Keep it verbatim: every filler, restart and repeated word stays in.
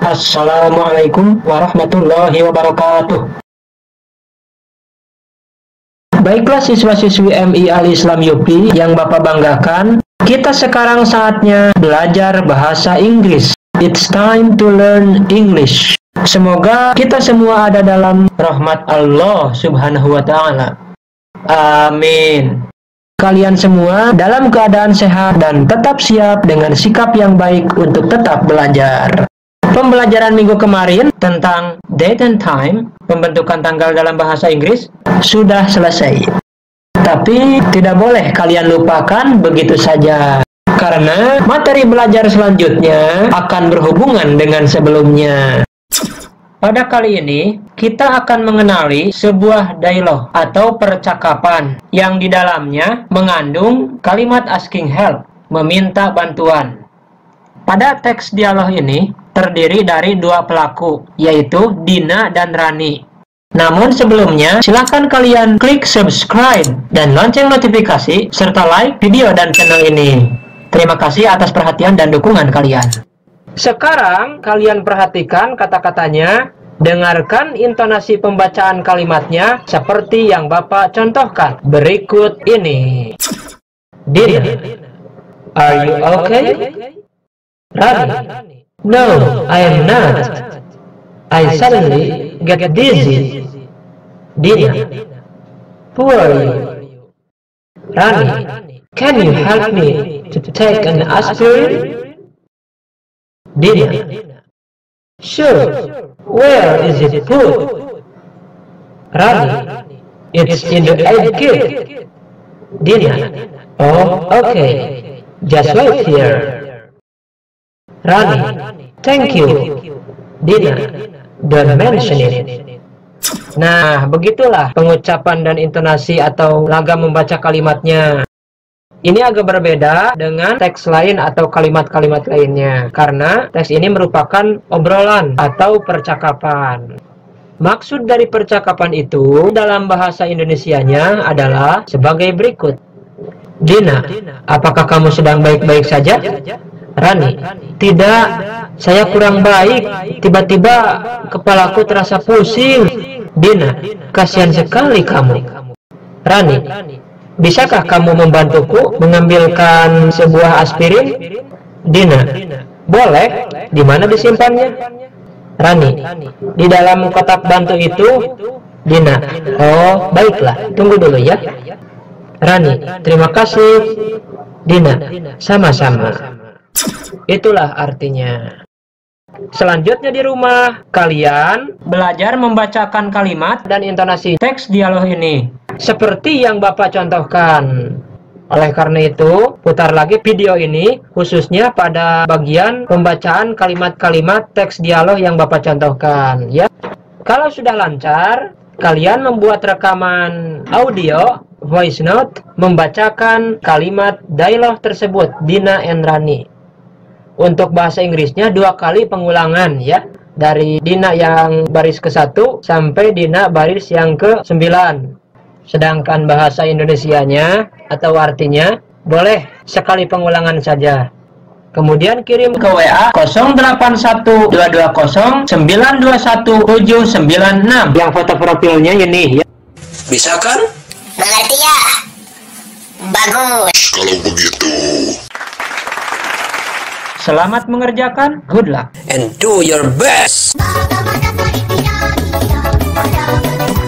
Assalamualaikum warahmatullahi wabarakatuh. Baiklah siswa-siswi M I Al-Islam U P yang Bapak banggakan, kita sekarang saatnya belajar bahasa Inggris. It's time to learn English. Semoga kita semua ada dalam rahmat Allah Subhanahu wa Ta'ala. Amin. Kalian semua dalam keadaan sehat dan tetap siap dengan sikap yang baik untuk tetap belajar. Pembelajaran minggu kemarin tentang date and time, pembentukan tanggal dalam bahasa Inggris, sudah selesai. Tapi tidak boleh kalian lupakan begitu saja, karena materi belajar selanjutnya akan berhubungan dengan sebelumnya. Pada kali ini, kita akan mengenali sebuah dialog atau percakapan yang di dalamnya mengandung kalimat asking help, meminta bantuan. Pada teks dialog ini terdiri dari dua pelaku, yaitu Dina dan Rani. Namun sebelumnya, silakan kalian klik subscribe dan lonceng notifikasi serta like video dan channel ini. Terima kasih atas perhatian dan dukungan kalian. Sekarang kalian perhatikan kata-katanya, dengarkan intonasi pembacaan kalimatnya seperti yang Bapak contohkan berikut ini. Dina, are you okay? Rani, no, I am not. I suddenly get dizzy. Dina, who are you? Rani, can you help me to take an aspirin? Dina, sure. Where is it put? Rani, it's in the egg kit. Dina, oh, okay. Just wait here. Rani, thank you. Dina, don't mention it. Nah, begitulah pengucapan dan intonasi atau lagam membaca kalimatnya. Ini agak berbeda dengan teks lain atau kalimat-kalimat lainnya, karena teks ini merupakan obrolan atau percakapan. Maksud dari percakapan itu dalam bahasa Indonesianya adalah sebagai berikut. Dina, apakah kamu sedang baik-baik saja? Rani, tidak, saya kurang baik. Tiba-tiba kepalaku terasa pusing. Dina, kasihan sekali kamu. Rani, bisakah kamu membantuku mengambilkan sebuah aspirin? Dina, boleh. Di mana disimpannya? Rani, di dalam kotak bantu itu. Dina, oh baiklah, tunggu dulu ya. Rani, terima kasih. Dina, sama-sama. Itulah artinya. Selanjutnya di rumah, kalian belajar membacakan kalimat dan intonasi teks dialog ini seperti yang Bapak contohkan. Oleh karena itu, putar lagi video ini khususnya pada bagian pembacaan kalimat-kalimat teks dialog yang Bapak contohkan, ya. Kalau sudah lancar, kalian membuat rekaman audio voice note membacakan kalimat dialog tersebut, Dina and Rani. Untuk bahasa Inggrisnya dua kali pengulangan, ya. Dari Dina yang baris ke satu sampai Dina baris yang ke sembilan. Sedangkan bahasa Indonesianya atau artinya boleh sekali pengulangan saja. Kemudian kirim ke W A nol delapan satu dua dua nol sembilan dua satu tujuh sembilan enam yang foto profilnya ini, ya. Bisa kan? Mengerti ya? Bagus. Kalau begitu, selamat mengerjakan. Good luck. and do your best.